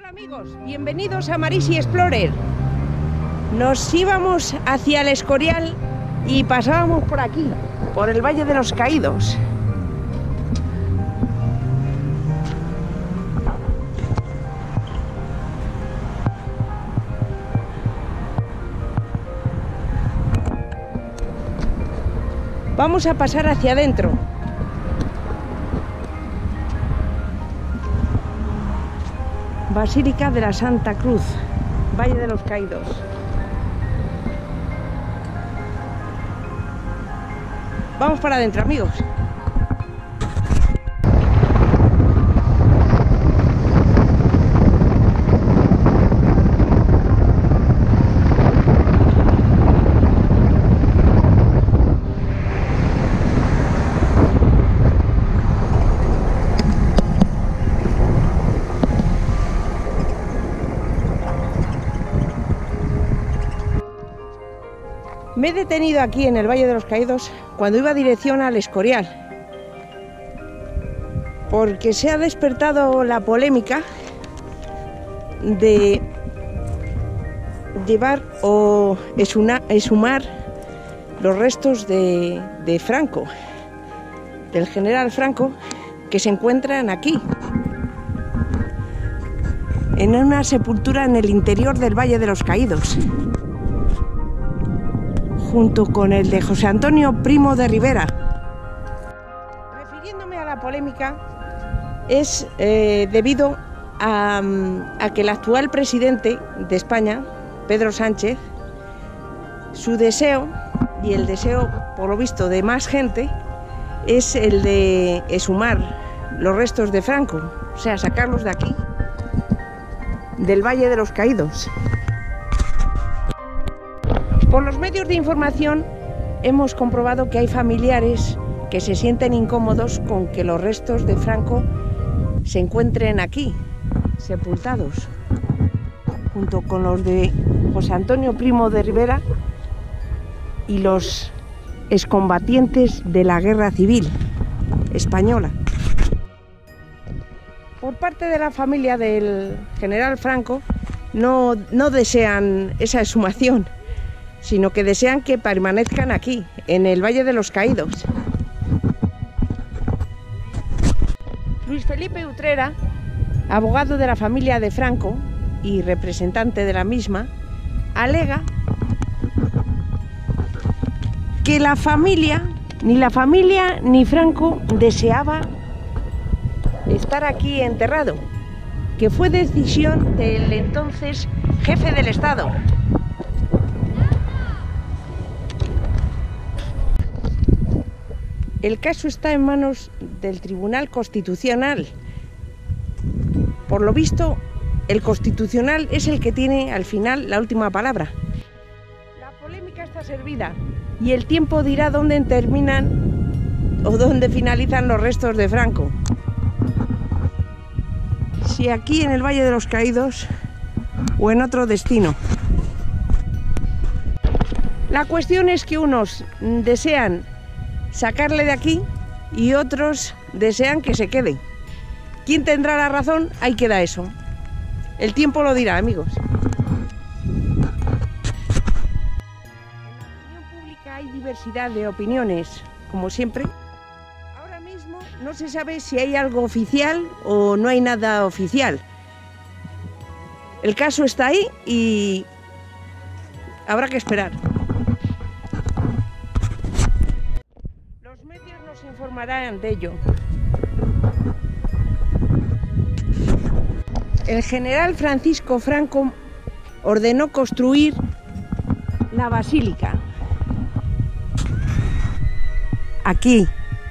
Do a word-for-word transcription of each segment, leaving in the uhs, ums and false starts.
Hola amigos, bienvenidos a Marisi Explorer. Nos íbamos hacia el Escorial y pasábamos por aquí, por el Valle de los Caídos. Vamos a pasar hacia adentro. Basílica de la Santa Cruz, Valle de los Caídos. Vamos para adentro, amigos. Me he detenido aquí en el Valle de los Caídos cuando iba dirección al Escorial, porque se ha despertado la polémica de llevar o exhumar los restos de, de Franco, del general Franco, que se encuentran aquí, en una sepultura en el interior del Valle de los Caídos, junto con el de José Antonio Primo de Rivera. Refiriéndome a la polémica, es eh, debido a, a que el actual presidente de España, Pedro Sánchez, su deseo, y el deseo, por lo visto, de más gente, es el de exhumar los restos de Franco, o sea, sacarlos de aquí, del Valle de los Caídos. Por los medios de información hemos comprobado que hay familiares que se sienten incómodos con que los restos de Franco se encuentren aquí, sepultados, junto con los de José Antonio Primo de Rivera y los excombatientes de la Guerra Civil Española. Por parte de la familia del general Franco no, no desean esa exhumación, sino que desean que permanezcan aquí, en el Valle de los Caídos. Luis Felipe Utrera, abogado de la familia de Franco y representante de la misma, alega que la familia, ni la familia ni Franco deseaba estar aquí enterrado, que fue decisión del entonces jefe del Estado. El caso está en manos del Tribunal Constitucional. Por lo visto, el Constitucional es el que tiene al final la última palabra. La polémica está servida y el tiempo dirá dónde terminan o dónde finalizan los restos de Franco. Si aquí en el Valle de los Caídos o en otro destino. La cuestión es que unos desean sacarle de aquí y otros desean que se quede. ¿Quién tendrá la razón? Ahí queda eso. El tiempo lo dirá, amigos. En la opinión pública hay diversidad de opiniones, como siempre. Ahora mismo no se sabe si hay algo oficial o no hay nada oficial. El caso está ahí y habrá que esperar. Nos informarán de ello. El general Francisco Franco ordenó construir la basílica aquí,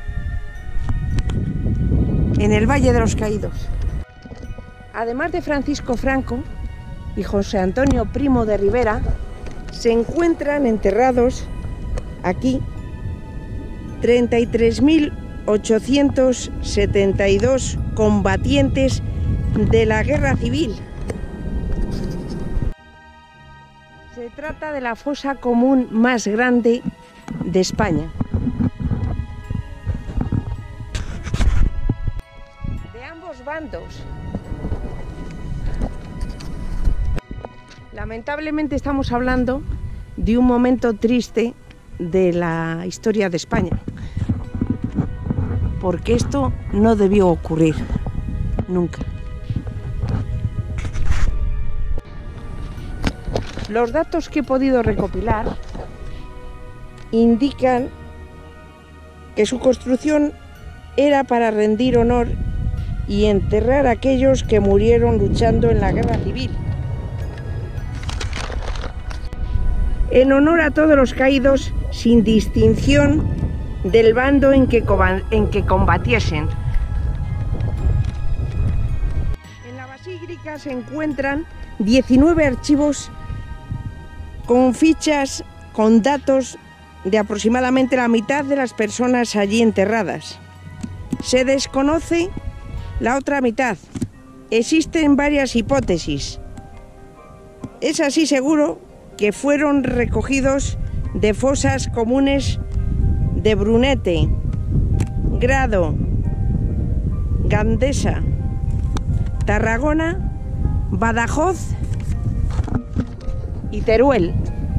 en el Valle de los Caídos. Además de Francisco Franco y José Antonio Primo de Rivera, se encuentran enterrados aquí treinta y tres mil ochocientos setenta y dos combatientes de la Guerra Civil. Se trata de la fosa común más grande de España. De ambos bandos. Lamentablemente estamos hablando de un momento triste de la historia de España, porque esto no debió ocurrir nunca. Los datos que he podido recopilar indican que su construcción era para rendir honor y enterrar a aquellos que murieron luchando en la guerra civil. En honor a todos los caídos, sin distinción del bando en que, en que combatiesen. En la basílica se encuentran diecinueve archivos con fichas con datos de aproximadamente la mitad de las personas allí enterradas. Se desconoce la otra mitad. Existen varias hipótesis. Es así seguro que fueron recogidos de fosas comunes de Brunete, Grado, Gandesa, Tarragona, Badajoz y Teruel.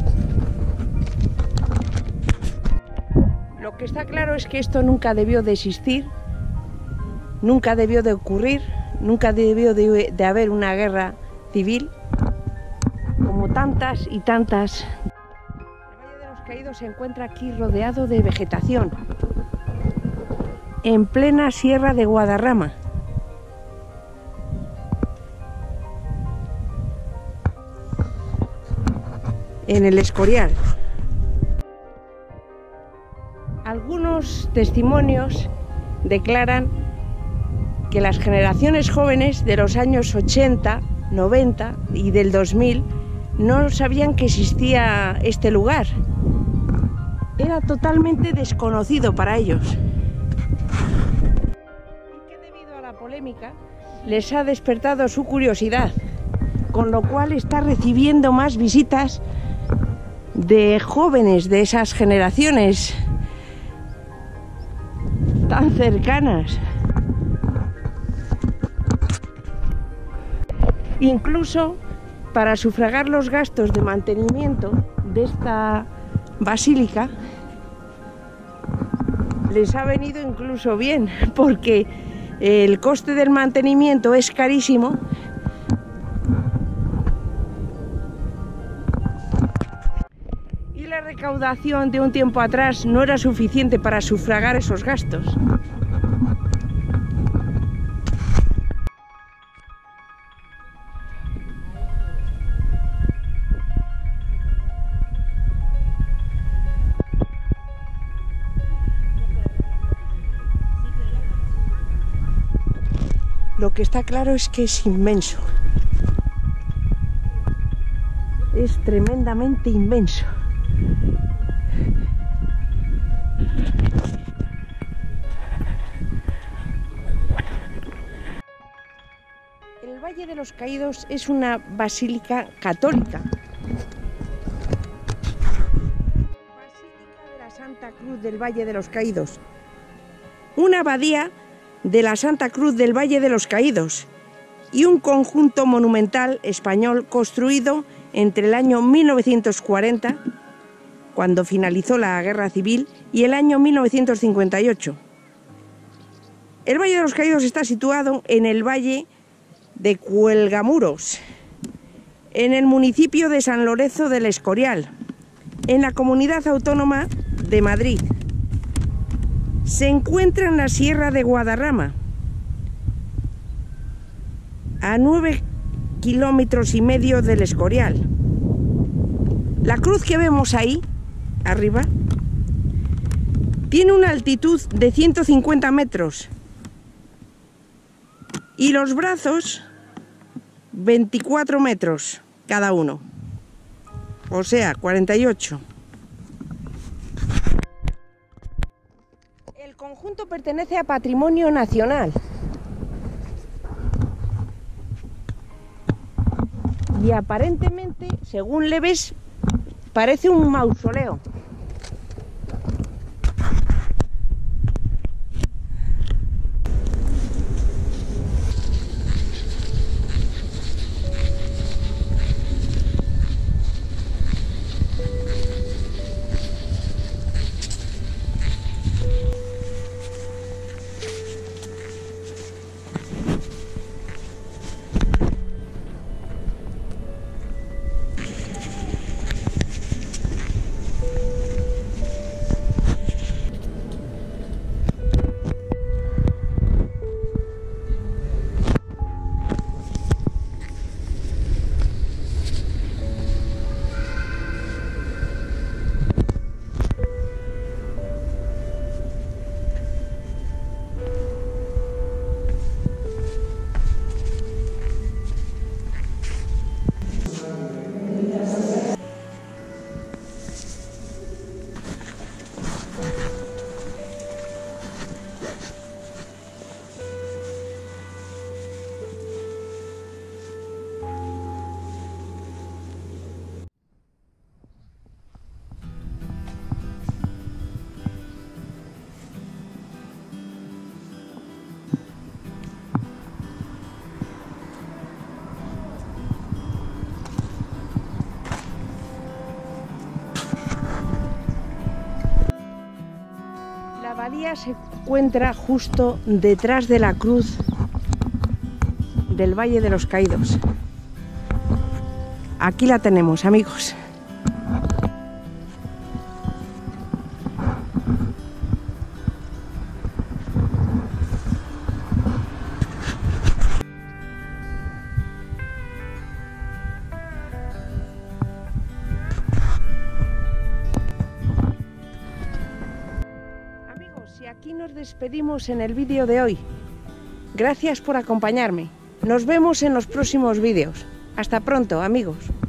Lo que está claro es que esto nunca debió de existir, nunca debió de ocurrir, nunca debió de, de haber una guerra civil, como tantas y tantas. El Valle de los Caídos se encuentra aquí rodeado de vegetación, en plena Sierra de Guadarrama. En el Escorial. Algunos testimonios declaran que las generaciones jóvenes de los años ochenta, noventa y del dos mil no sabían que existía este lugar. Era totalmente desconocido para ellos. Y que debido a la polémica les ha despertado su curiosidad, con lo cual está recibiendo más visitas de jóvenes de esas generaciones tan cercanas. Incluso para sufragar los gastos de mantenimiento de esta basílica les ha venido incluso bien, porque el coste del mantenimiento es carísimo y la recaudación de un tiempo atrás no era suficiente para sufragar esos gastos. Lo que está claro es que es inmenso. Es tremendamente inmenso. El Valle de los Caídos es una basílica católica. Basílica de la Santa Cruz del Valle de los Caídos. Una abadía de la Santa Cruz del Valle de los Caídos y un conjunto monumental español construido entre el año mil novecientos cuarenta, cuando finalizó la Guerra Civil, y el año mil novecientos cincuenta y ocho. El Valle de los Caídos está situado en el Valle de Cuelgamuros, en el municipio de San Lorenzo del Escorial, en la Comunidad Autónoma de Madrid. Se encuentra en la Sierra de Guadarrama, a nueve kilómetros y medio del Escorial. La cruz que vemos ahí, arriba, tiene una altitud de ciento cincuenta metros y los brazos veinticuatro metros cada uno, o sea, cuarenta y ocho. El conjunto pertenece a Patrimonio Nacional y aparentemente, según le ves, parece un mausoleo. abadía se encuentra justo detrás de la cruz del Valle de los Caídos. Aquí la tenemos, amigos. Y aquí nos despedimos en el vídeo de hoy. Gracias por acompañarme. Nos vemos en los próximos vídeos. Hasta pronto, amigos.